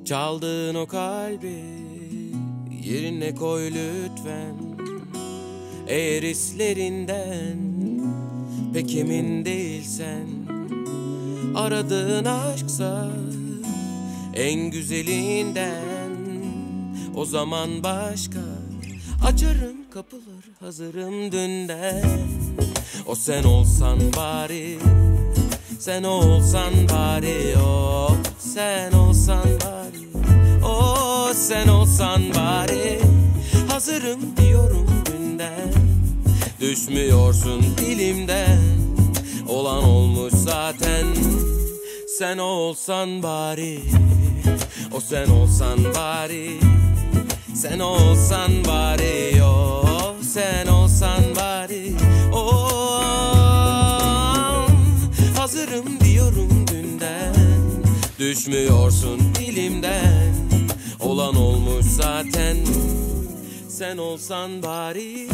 Çaldığın o kalbi yerine koy lütfen. Eğer hislerinden pek emin değilsen, aradığın aşksa en güzelinden, o zaman başka. Açarım kapıları, hazırım dünden. O sen olsan bari, sen olsan bari, o sen olsan bari, o sen olsan bari. Hazırım diyorum dünden, düşmüyorsun dilimden. Olan olmuş zaten, sen olsan bari, o sen olsan bari, sen olsan bari, o sen olsan bari, o. Hazırım diyorum dünden, düşmüyorsun dilimden. Olan olmuş zaten, sen olsan bari.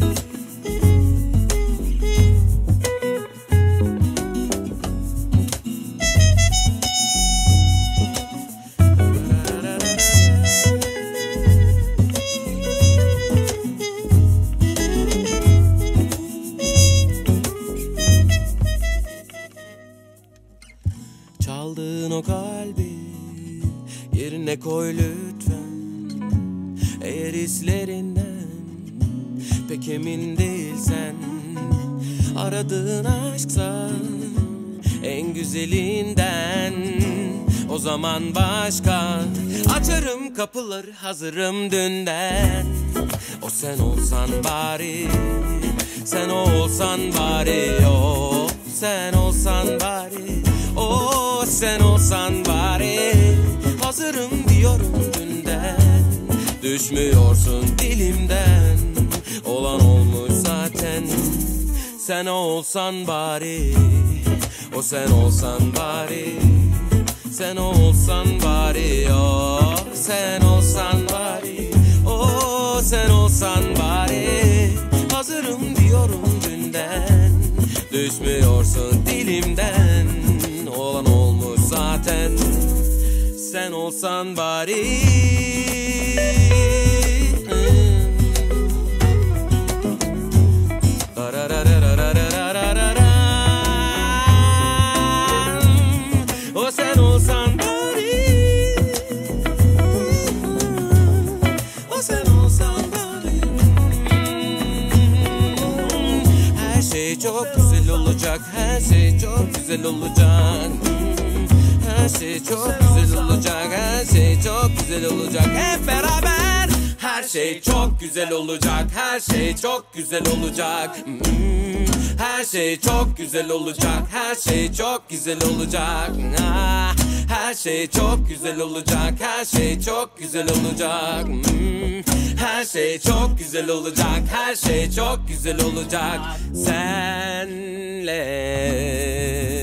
Çaldığın o kalbi yerine koy lütfen. Eğer hislerinden pek emin değilsen, aradığın aşksa en güzelinden, o zaman başka. Açarım kapıları, hazırım dünden. O sen olsan bari, sen olsan bari, o sen olsan bari, o sen olsan bari. Hazırım diyorum dünden, düşmüyorsun dilimden. Olan olmuş zaten, sen olsan bari, o sen olsan bari, sen olsan bari, o sen olsan bari, o sen olsan bari. Hazırım diyorum dünden, düşmüyorsun dilimden. Olan olmuş zaten, sen olsan bari. O sen olsan bari, o sen olsan bari. Her şey çok güzel olacak, her şey çok güzel olacak. Her şey çok güzel olacak, her şey çok güzel olacak. Hep beraber. Her şey çok güzel olacak, her şey çok güzel olacak. Her şey çok güzel olacak, her şey çok güzel olacak. Her şey çok güzel olacak, her şey çok güzel olacak. Her şey çok güzel olacak, her şey çok güzel olacak. Senle